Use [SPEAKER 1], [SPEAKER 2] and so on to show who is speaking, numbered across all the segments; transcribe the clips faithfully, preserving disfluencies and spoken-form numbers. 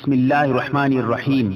[SPEAKER 1] بسم اللہ الرحمن الرحیم.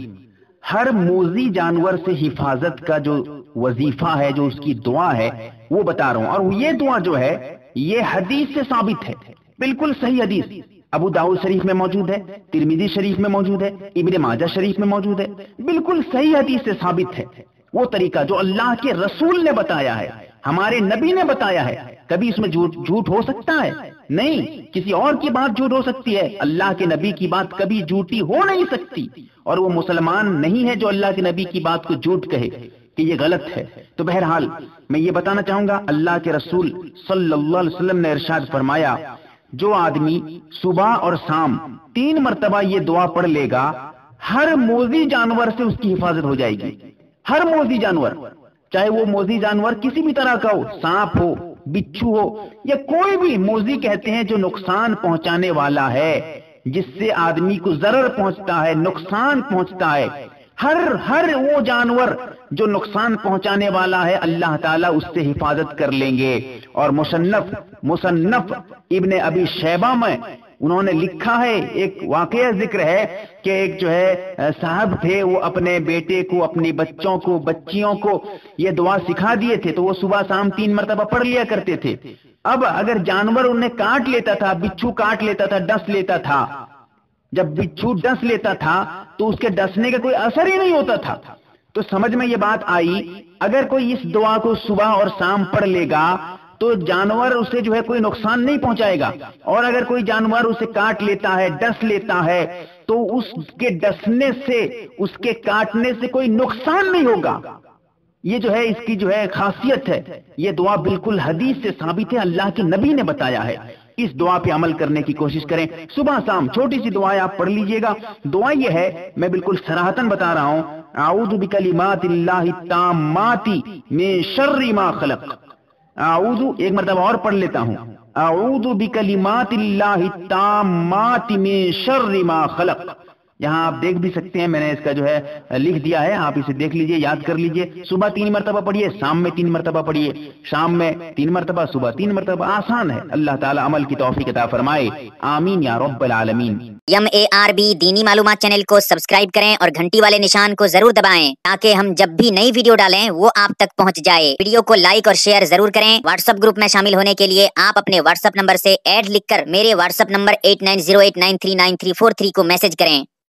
[SPEAKER 1] ہر موذی جانور سے حفاظت کا جو وظیفہ ہے، جو اس کی دعا ہے، وہ بتا رہا ہوں. اور یہ دعا جو ہے یہ حدیث سے ثابت ہے، بالکل صحیح حدیث. ابو داؤد شریف میں موجود ہے، ترمذی شریف میں موجود ہے، ابن ماجہ شریف میں موجود ہے. بالکل صحیح حدیث سے ثابت ہے وہ طریقہ جو اللہ کے رسول نے بتایا ہے، ہمارے نبی نے بتایا ہے. کبھی اس میں جھوٹ جھوٹ ہو سکتا ہے؟ نہیں. کسی اور کی بات جھوٹ ہو سکتی ہے، اللہ کے نبی کی بات کبھی جھوٹی ہو نہیں سکتی. اور وہ مسلمان نہیں ہے جو اللہ کے نبی کی بات کو جھوٹ کہے کہ یہ غلط ہے. تو بہرحال میں یہ بتانا چاہوں گا، اللہ کے رسول صلی اللہ علیہ وسلم نے ارشاد فرمایا، جو آدمی صبح اور شام تین مرتبہ یہ دعا پڑھ لے گا، ہر موذی جانور سے اس کی حفاظت ہو جائے گی. ہر موذی جانور، چاہے وہ موذی جانور کسی بھی طرح کا ہو، سانپ ہو، بچھو ہو، یا کوئی بھی. موذی کہتے ہیں جو نقصان پہنچانے والا ہے، جس سے آدمی کو ضرر پہنچتا ہے، نقصان پہنچتا ہے. ہر ہر وہ جانور جو نقصان پہنچانے والا ہے، اللہ تعالیٰ اس سے حفاظت کر لیں گے. اور مصنف مصنف ابن ابی شیبہ میں انہوں نے لکھا ہے، ایک واقعہ ذکر ہے کہ ایک جو ہے صاحب تھے، وہ اپنے بیٹے کو، اپنے بچوں کو، بچیوں کو یہ دعا سکھا دیے تھے، تو وہ صبح شام تین مرتبہ پڑھ لیا کرتے تھے. اب اگر جانور انہیں کاٹ لیتا تھا، بچھو کاٹ لیتا تھا، ڈس لیتا تھا، جب بچھو ڈس لیتا تھا تو اس کے ڈسنے کا کوئی اثر ہی نہیں ہوتا تھا. تو سمجھ میں یہ بات آئی، اگر کوئی اس دعا کو صبح اور شام پڑھ لے گا تو جانور اسے جو ہے کوئی نقصان نہیں پہنچائے گا. اور اگر کوئی جانور اسے کاٹ لیتا ہے، ڈس لیتا ہے، تو اس کے ڈسنے سے، اس کے کاٹنے سے کوئی نقصان نہیں ہوگا. یہ جو ہے اس کی جو ہے خاصیت ہے. یہ دعا بالکل حدیث سے ثابت ہے، اللہ کے نبی نے بتایا ہے. اس دعا پہ عمل کرنے کی کوشش کریں. صبح شام چھوٹی سی دعا آپ پڑھ لیجئے گا. دعا یہ ہے، میں بالکل صراحتاً بتا رہا ہوں، اعوذ بکلمات اللہ التامات من شر ما خلق. اعوذ، ایک مرتبہ اور پڑھ لیتا ہوں، اعوذ بکلمات اللہ التامات من شر ما خلق. یہاں آپ دیکھ بھی سکتے ہیں، میں نے اس کا جو ہے لکھ دیا ہے، آپ اسے دیکھ لیجئے، یاد کر لیجئے. صبح تین مرتبہ پڑھیے، شام میں تین مرتبہ پڑھیے، شام میں تین مرتبہ، صبح تین مرتبہ. آسان ہے. اللہ تعالیٰ عمل کی توفیق عطا فرمائے. آمین یا رب العالمین.
[SPEAKER 2] یم اے آر بی دینی معلومات چینل کو سبسکرائب کریں اور گھنٹی والے نشان کو ضرور دبائیں تاکہ ہم جب بھی نئی ویڈیو ڈالیں وہ آپ تک پہنچ جائے. ویڈیو کو لائک اور شیئر ضرور کریں. واٹس ایپ گروپ میں شامل ہونے کے لیے آپ اپنے واٹس ایپ نمبر سے ایڈ لکھ کر میرے WhatsApp number eight nine zero eight nine three nine three four three کو میسج کریں.